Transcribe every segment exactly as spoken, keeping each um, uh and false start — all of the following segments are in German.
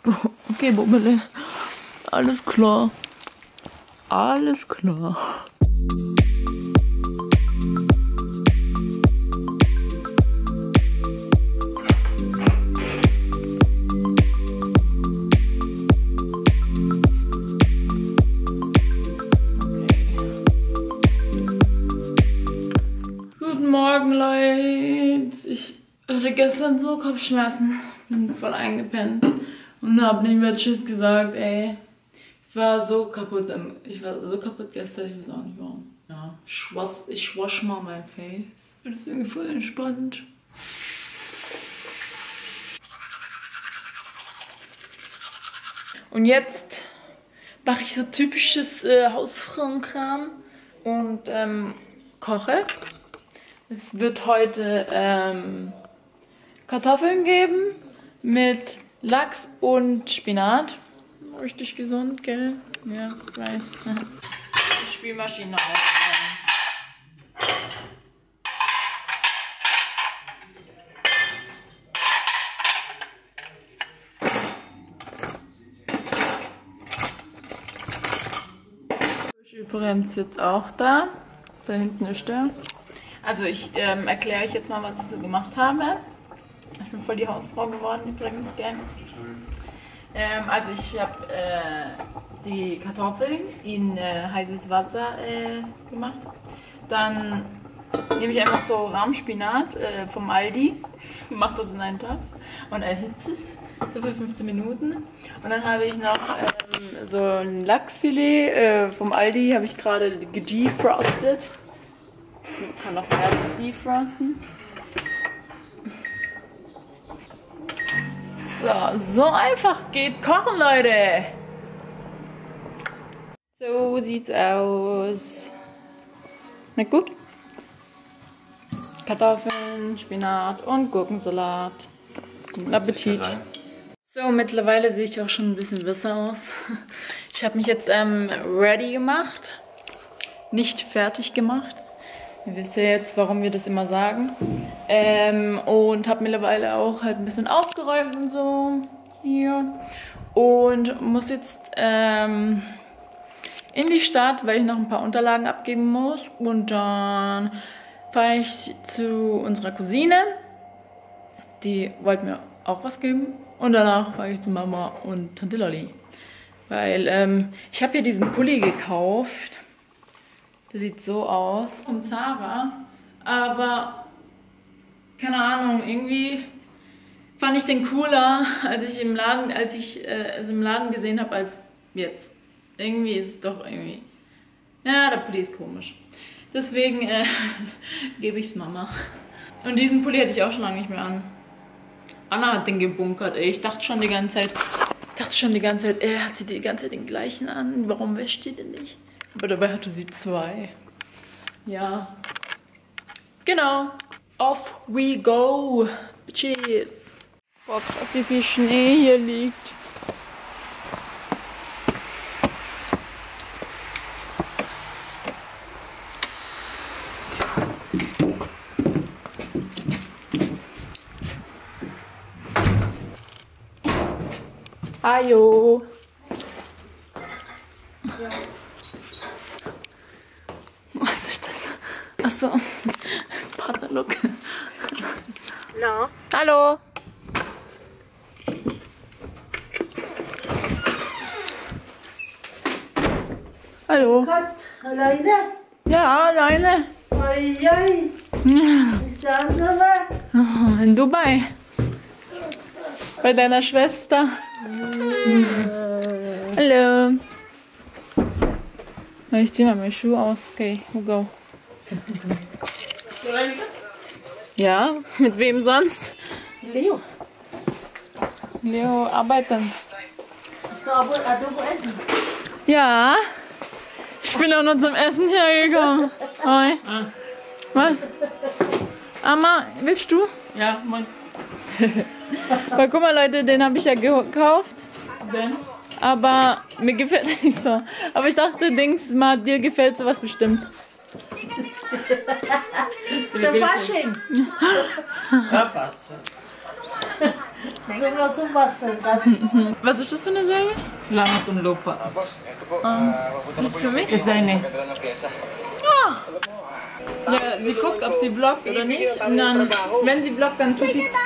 Okay, Bummele. Alles klar. Alles klar. Guten Morgen, Leute. Ich hatte gestern so Kopfschmerzen. Bin voll eingepennt und hab nicht mehr Tschüss gesagt, ey. Ich war so kaputt. Ich war so kaputt gestern, ich weiß auch nicht warum. Ja, ich wasch, ich wasch mal mein Face. Das ist irgendwie voll entspannt. Und jetzt mache ich so typisches äh, Hausfrauenkram und ähm, koche. Es wird heute ähm, Kartoffeln geben mit Lachs und Spinat. Richtig gesund, gell? Ja, ich weiß. Die Spülmaschine aufräumen. Übrigens ist jetzt auch da. Da hinten ist der. Also ich ähm, erkläre euch jetzt mal, was ich so gemacht habe. Ich bin voll die Hausfrau geworden übrigens, gell? Ähm, also ich habe äh, die Kartoffeln in äh, heißes Wasser äh, gemacht. Dann nehme ich einfach so Rahmspinat äh, vom Aldi, mache das in einen Topf und erhitze es so für fünfzehn Minuten. Und dann habe ich noch ähm, so ein Lachsfilet äh, vom Aldi, habe ich gerade gedefrostet. Das kann noch mehr defrosten. So, so einfach geht Kochen, Leute. So sieht's aus. Schmeckt gut. Kartoffeln, Spinat und Gurkensalat. Guten Appetit. So, mittlerweile sehe ich auch schon ein bisschen besser aus. Ich habe mich jetzt ähm, ready gemacht. Nicht fertig gemacht. Ihr wisst ja jetzt, warum wir das immer sagen. Ähm, und habe mittlerweile auch halt ein bisschen aufgeräumt und so hier. Und muss jetzt ähm, in die Stadt, weil ich noch ein paar Unterlagen abgeben muss. Und dann fahre ich zu unserer Cousine. Die wollte mir auch was geben. Und danach fahre ich zu Mama und Tante Lolli. Weil ähm, ich habe hier diesen Pulli gekauft. Der sieht so aus von Zara, aber keine Ahnung, irgendwie fand ich den cooler, als ich im Laden, als ich äh, es im Laden gesehen habe, als jetzt. Irgendwie ist es doch irgendwie, ja, der Pulli ist komisch. Deswegen äh, gebe ich es Mama. Und diesen Pulli hatte ich auch schon lange nicht mehr an. Anna hat den gebunkert, ey. Ich dachte schon die ganze Zeit, ich dachte schon die ganze Zeit, er hat sie die ganze Zeit den gleichen an. Warum wäscht die denn nicht? Aber dabei hatte sie zwei. Ja. Genau. Off we go. Cheers. Boah, krass, wie viel Schnee hier liegt. Ajo. Ja. Was ist das? Achso, Partnerlook. No. Hallo. Hallo. Gott, alleine? Ja, alleine. Oi, oi. Ist der andere? In Dubai. Bei deiner Schwester. Mhm. Hallo. Ich zieh mal meine Schuhe aus. Okay, we'll go. Ja, mit wem sonst? Leo. Leo arbeiten. Hast du Adobo essen? Ja. Ich bin auch nur zum Essen hergekommen. Hi. Ah. Was? Amma, willst du? Ja, moin. Weil guck mal Leute, den habe ich ja gekauft. Ben? Aber mir gefällt er nicht so. Aber ich dachte, Dings, mal dir gefällt sowas bestimmt. Der Fasching. Ja, passt. So was zum Basteln. Was ist das für eine Serie? Langit und Lupa. Ah, das ist für mich? Das ist deine. Ah. Ja, sie guckt, ob sie vloggt oder nicht. Und dann, wenn sie vloggt, dann tut sie es.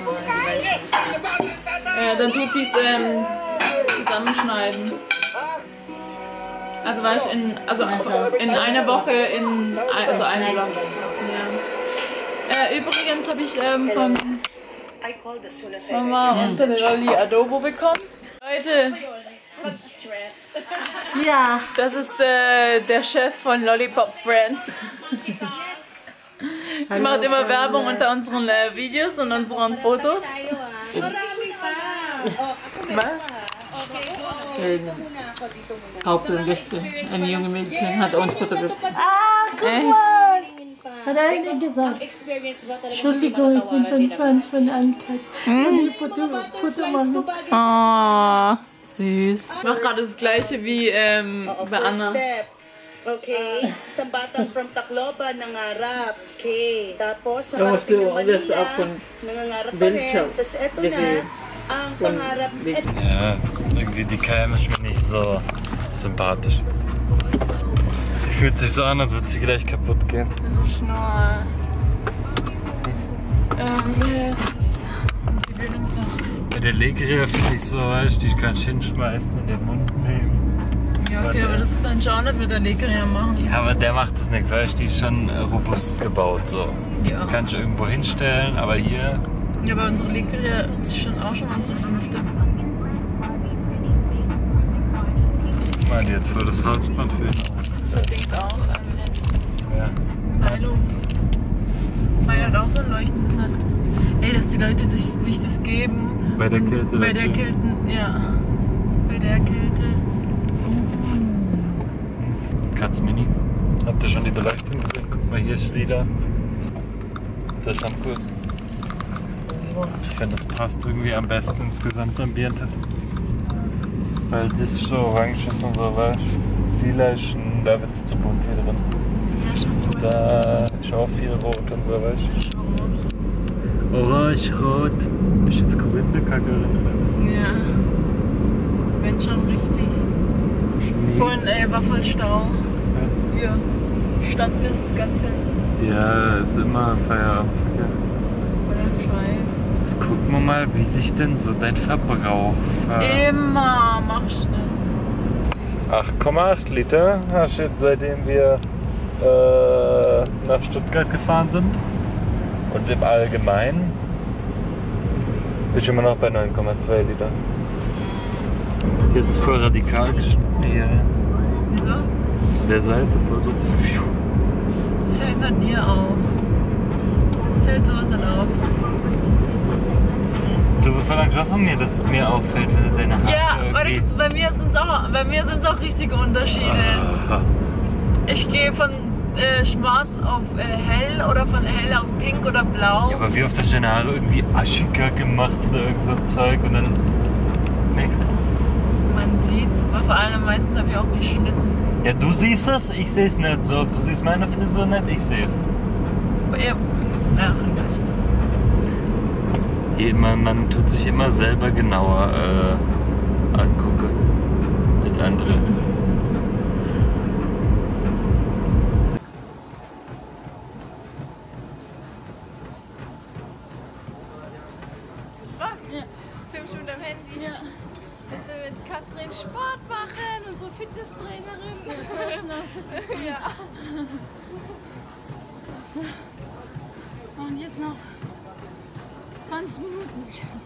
Äh, dann tut sie es ähm, zusammenschneiden. Also war ich in, also in einer Woche in, also einen Vlog. Ja. Äh, übrigens habe ich ähm, von Mama und von Lolli Adobo bekommen. Leute, Ja. das ist äh, der Chef von Lollipop Friends. Sie macht immer Werbung unter unseren äh, Videos und unseren Fotos. Was? Hauptliste. Eine junge Mädchen hat uns fotografiert. Ah, guck mal. Hat er nicht gesagt. Entschuldigung, ich bin von Fans von Uncut. Und die Foto, Foto machen. Oh, süß. Ich mach gerade das gleiche wie ähm, bei Anna. Okay, isang batang from Tacloban nangarap. Okay, tapos Da musst du nakarating alles naman auch von nila, nangangarap pa Bild rin. schauen. Tapos eto Kasi na, ang pangarap. Et, Ja, irgendwie die Cam ist mir nicht so sympathisch. Die fühlt sich so an, als würde sie gleich kaputt gehen. Das ist nur. Ähm, ja, das ist die Bildungssache. Bei der Legria finde ich so, weißt du, die kannst du hinschmeißen und in den Mund nehmen. Ja, okay, aber das kann ich auch nicht mit der Legria machen. Ja, aber der macht das nichts, weißt du, die ist schon äh, robust gebaut. So. Ja. Die kannst du irgendwo hinstellen, aber hier. Ja, aber unsere Legria ist schon auch schon unsere fünfte. Guck mal, die hat voll das Halsband für ihn. Das hat Dings auch. Ähm, jetzt. Ja. Milo. Milo hat auch so ein leuchtendes Hand. Ey, dass die Leute sich, sich das geben. Bei der Kälte Bei dazu. der Kälte, ja. Bei der Kälte. Katz Mini. Habt ihr schon die Beleuchtung gesehen? Guck mal, hier ist lila. Das ist am coolsten. Ich finde, das passt irgendwie am besten ins Gesamtambiente. Weil das ist so orange ist und so, weißt du? Lila ist ein, da wird es zu bunt hier drin. Ja, schon cool. Da ist auch viel rot und so, weißt du? Orange, rot. Bist du jetzt Korinthe-Kackerin oder was? Ja. Wenn schon richtig. Schnee. Vorhin ey, war voll Stau. Hier. Stand bis ganz hinten. Ja, ist immer Feierabendverkehr. Oder Scheiß. Jetzt gucken wir mal, wie sich denn so dein Verbrauch ver... Immer machst du das. acht Komma acht Liter hast du jetzt, seitdem wir äh, nach Stuttgart gefahren sind. Und im Allgemeinen bist du immer noch bei neun Komma zwei Liter. Jetzt ist voll radikal geschnitten hier. Wieso? An der Seite voll so. Das fällt nur dir auf. Fällt sowas dann auf. Du verlangst auch von mir, dass es mir auffällt, wenn du deine Haare Ja, warte, irgendwie... bei mir sind es auch, bei mir sind's auch richtige Unterschiede. Ah, Ich gehe von äh, schwarz auf äh, hell oder von hell auf pink oder blau. ja, aber wie oft hast du deine Haare irgendwie aschiger gemacht oder irgend so ein Zeug und dann... Nee. Man sieht's, aber vor allem meistens habe ich auch geschnitten. Ja, du siehst es, ich sehe es nicht so. Du siehst meine Frisur nicht, ich sehe es. Aber ja, ja, gleich. Je- Man, man tut sich immer selber genauer äh, angucken als andere. Filmst du mit deinem Handy? Ja. Willst du mit Katrin Sport machen, unsere Fitnesstrainerin? Ja. Und jetzt noch zwanzig Minuten.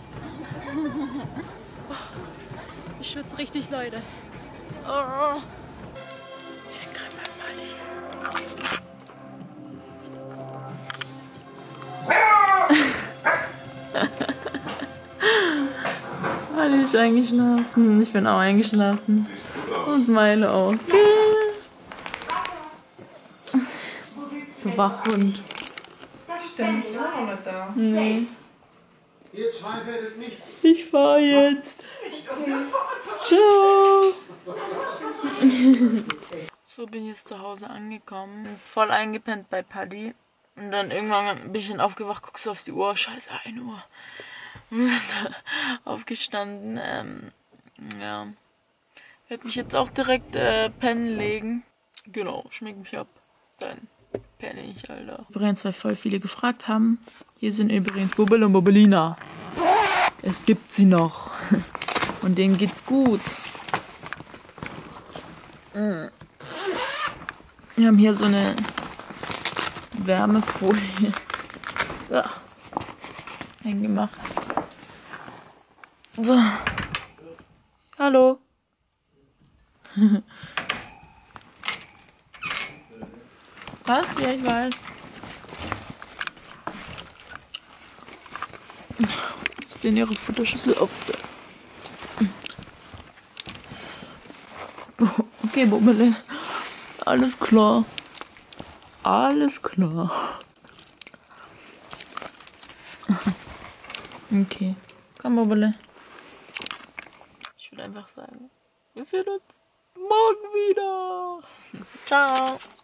Ich schwitze richtig, Leute. Oh. Alle ist eingeschlafen. Ich bin auch eingeschlafen. Und Meile auch. Du Wachhund. Stimmt, ist auch nicht da. Nee. Ihr zwei werdet nicht. Ich fahr jetzt. Ciao. So, bin jetzt zu Hause angekommen. Voll eingepennt bei Paddy. Und dann irgendwann ein bisschen aufgewacht, guckst du auf die Uhr. Scheiße, ein Uhr. aufgestanden. Ähm, ja. Werde mich jetzt auch direkt äh, pennen legen. Genau, schmink mich ab. Dann penne ich, Alter. Übrigens, weil voll viele gefragt haben. Hier sind übrigens Bubbel und Bubbelina. Es gibt sie noch. Und denen geht's gut. Wir haben hier so eine Wärmefolie so eingemacht. So. Hallo. Was? Ja, ich weiß. Ist denn ihre Futterschüssel auf? Okay, Bubbele. Alles klar. Alles klar. Okay. Komm, Bubbele. Ich würde einfach sagen, wir sehen uns morgen wieder. Ciao.